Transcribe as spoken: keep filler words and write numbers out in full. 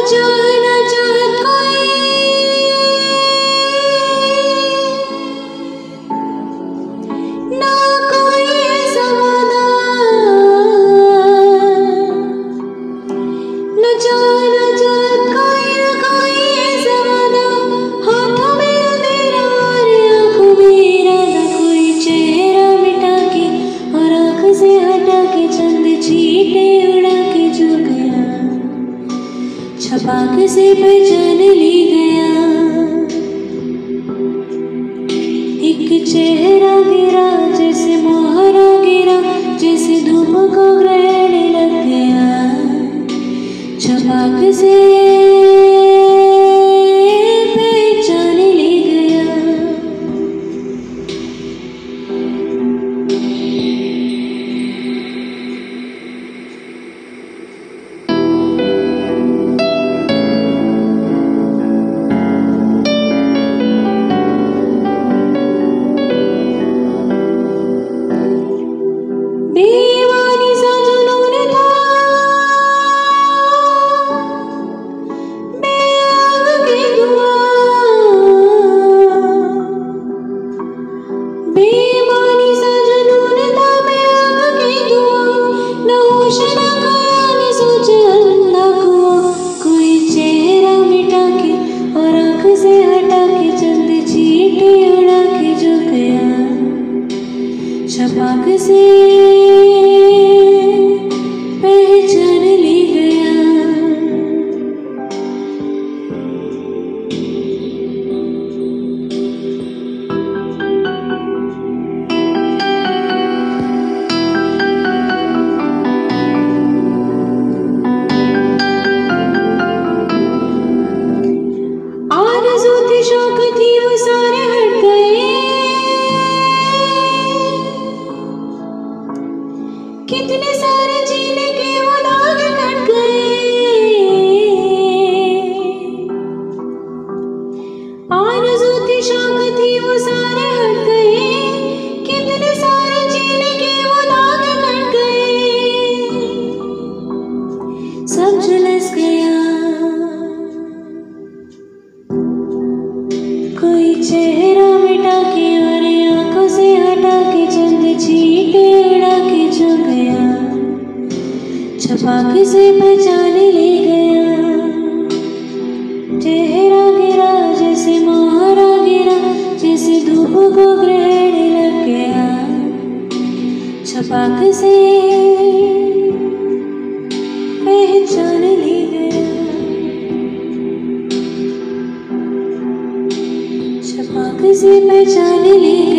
जान जान कोई ना कोई ऐसा वादा, न जान जान कोई ना कोई ऐसा वादा, हाथों में अंधेरा और आँखों में इरादा, कोई चेहरा मिटा के और आँख से हटा के चंद चींटे उड़ा के जो गया, छपाक से पहचान ली गया। एक चेहरा गिरा जैसे मोहरा गिरा, जैसे धूप को ग्रहण लग गया, छपाक से पहचान ली गया। बेईमानी सा जुनून था, बेआग की दुआ, बेईमानी सा जुनून था, बेआग की दुआ, न होश न ख्याल सोच अंधा कुआं, कोई चेहरा मिटा के और आँख से हटा के चंद चींटे उड़ा के जो गया, छपाक से पहचान ली गया। आरज़ू थी शौक थी वो सारे हट गए, कितने सारे जीने के वो दाग कट गए। आरज़ू थी शौक थी वो सारे हट गए, कितने सारे जीने के वो दाग कट गए। सब झुलस गया, कोई चेहरा मिटा के और आंखों से हटा के चंद चींटे उड़ा के जो गया, छपाक से पहचान ले गया। चेहरा गिरा जैसे मोहरा गिरा, जैसे धूप को ग्रहण लग गया, छपाक से पहचान ले गया, छपाक से पहचान ले